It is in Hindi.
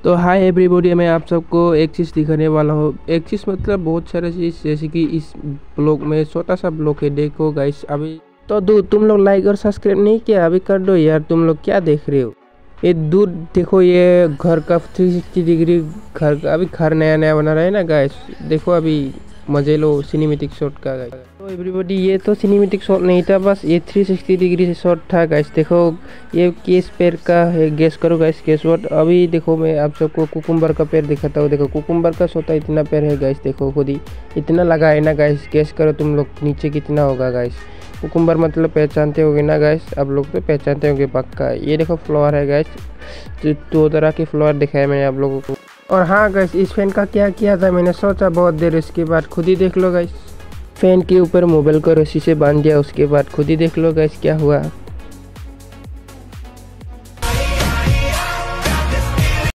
तो हाय एवरीबॉडी, मैं आप सबको एक चीज़ दिखाने वाला हूँ। एक चीज़ मतलब बहुत सारा चीज़, जैसे कि इस ब्लॉग में छोटा सा ब्लॉग है, देखो गाइस। अभी तो तुम लोग लाइक और सब्सक्राइब नहीं किया, अभी कर दो यार। तुम लोग क्या देख रहे हो? ये दूर देखो, ये घर का 360 डिग्री घर का, अभी घर नया नया बना रहा है ना गाइस। देखो अभी मजे लो सिनेमेटिक शॉट का गाइस। तो एवरीबॉडी, ये तो सिनेमेटिक शॉट नहीं था, बस ये 360 डिग्री से शॉट था गाइस। देखो ये किस पेड़ का है, गेस करो गाइस, गेस व्हाट। अभी देखो मैं आप सबको कुकुम्बर का पेड़ दिखाता हूँ। देखो कुकुम्बर का सोता इतना पेड़ है गाइस, देखो खुद ही इतना लगा है ना गाइस। गेस करो तुम लोग नीचे कितना होगा गाइस। कुकुम्बर मतलब पहचानते होगे ना गाइस, आप लोग तो पहचानते होंगे पक्का। ये देखो फ्लावर है गाइस, दो तरह के फ्लावर दिखाए मैंने आप लोगों को। और हाँ गाइस, इस फैन का क्या किया था मैंने सोचा बहुत देर, उसके बाद खुद ही देख लो गाइस। फैन के ऊपर मोबाइल को रस्सी से बांध दिया, उसके बाद खुद ही देख लो गाइस क्या हुआ।